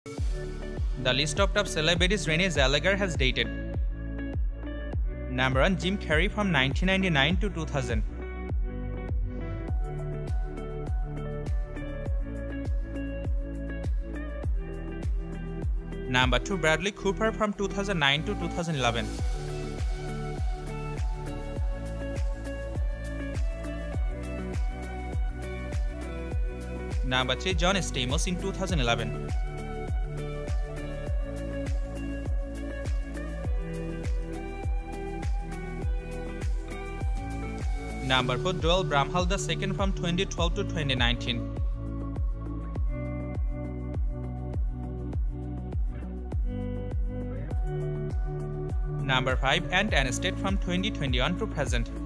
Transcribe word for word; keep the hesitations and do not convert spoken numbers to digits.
The list of top celebrities Renée Zellweger has dated. Number one. Jim Carrey from nineteen ninety-nine to two thousand. Number two. Bradley Cooper from two thousand nine to two thousand eleven. Number three. John Stamos in two thousand eleven. Number four. Doyle Bramhall the second from twenty twelve to twenty nineteen. Number five. Anstead from twenty twenty-one to present.